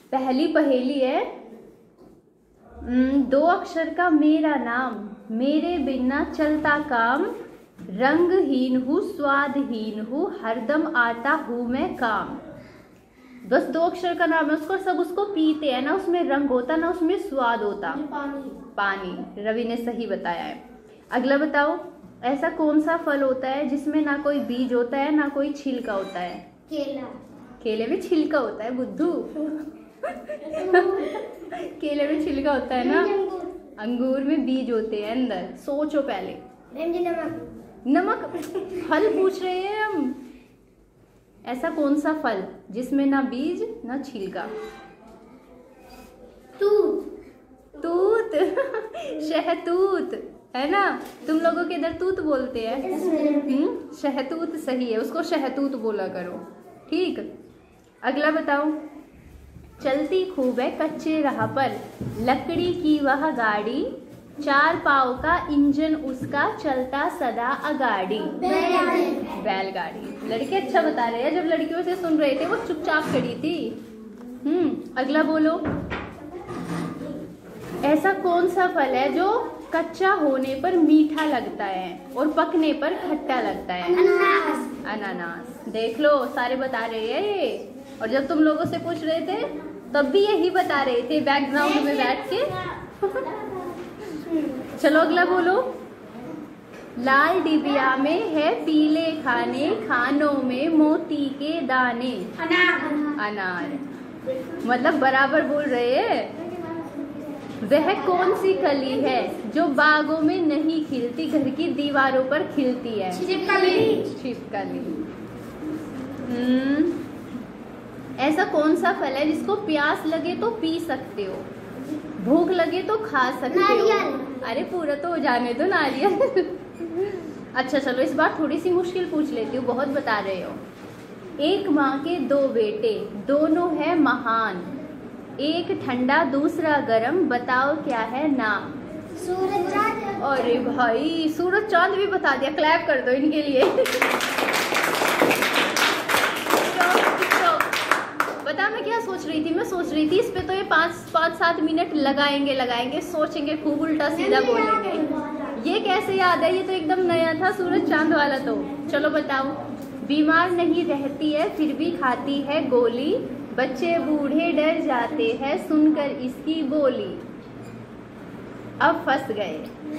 पहली पहेली है, दो अक्षर का मेरा नाम, मेरे बिना चलता काम, रंगहीन हूँ स्वादहीन हूँ, हरदम आता हूँ मैं काम। बस दो अक्षर का नाम है, उसको सब उसको पीते हैं, ना उसमें रंग होता ना उसमें स्वाद होता। पानी। रवि ने सही बताया है। अगला बताओ, ऐसा कौन सा फल होता है जिसमें ना कोई बीज होता है ना कोई छिलका होता है? केला। केले में छिलका होता है बुद्धू। केले में छिलका होता है ना, अंगूर में बीज होते हैं अंदर। सोचो पहले। नमक। फल पूछ रहे हैं हम। ऐसा कौन सा फल जिसमें ना बीज ना छिलका? तूत। शहतूत है ना, तुम लोगों के इधर तूत बोलते हैं। शहतूत सही है, उसको शहतूत बोला करो। ठीक। अगला बताओ, चलती खूब है कच्चे राह पर, लकड़ी की वह गाड़ी, चार पाँव का इंजन उसका, चलता सदा अगाड़ी। बैलगाड़ी। लड़के अच्छा बता रहे हैं, जब लड़कियों से सुन रहे थे वो चुपचाप खड़ी थी। अगला बोलो, ऐसा कौन सा फल है जो कच्चा होने पर मीठा लगता है और पकने पर खट्टा लगता है? अनानास। देख लो, सारे बता रहे हैं ये। और जब तुम लोगों से पूछ रहे थे तब भी यही बता रहे थे बैकग्राउंड में बैठ के। चलो अगला बोलो, लाल डिबिया में है पीले खाने, खानों में मोती के दाने। अनार। मतलब बराबर बोल रहे हैं। वह कौन सी कली है जो बागों में नहीं खिलती, घर की दीवारों पर खिलती है? छिपकली। ऐसा कौन सा फल है जिसको प्यास लगे तो पी सकते हो, भूख लगे तो खा सकते हो? अरे पूरा तो हो जाने दो, नारियल। अच्छा चलो इस बार थोड़ी सी मुश्किल पूछ लेती हूँ, बहुत बता रहे हो। एक माँ के दो बेटे, दोनों है महान, एक ठंडा दूसरा गरम, बताओ क्या है नाम? सूरज चांद। अरे भाई, सूरज चांद भी बता दिया। क्लैप कर दो इनके लिए। पता मैं क्या सोच रही थी? मैं सोच रही थी इस पे तो ये 5-7 मिनट लगाएंगे, सोचेंगे, खूब उल्टा सीधा बोलेंगे। ये कैसे याद है? ये तो एकदम नया था सूरज चांद वाला। तो चलो बताओ, बीमार नहीं रहती है फिर भी खाती है गोली, बच्चे बूढ़े डर जाते हैं सुनकर इसकी बोली। अब फंस गए।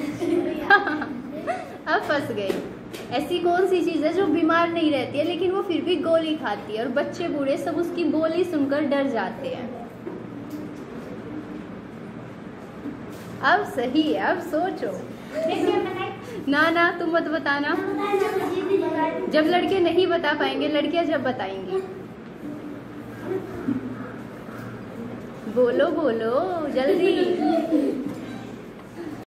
अब फंस गए। ऐसी कौन सी चीज है जो बीमार नहीं रहती है लेकिन वो फिर भी गोली खाती है और बच्चे बूढ़े सब उसकी बोली सुनकर डर जाते हैं? अब सही है, अब सोचो। ना तुम मत बताना, जब लड़के नहीं बता पाएंगे, लड़कियां जब बताएंगी। बोलो बोलो जल्दी।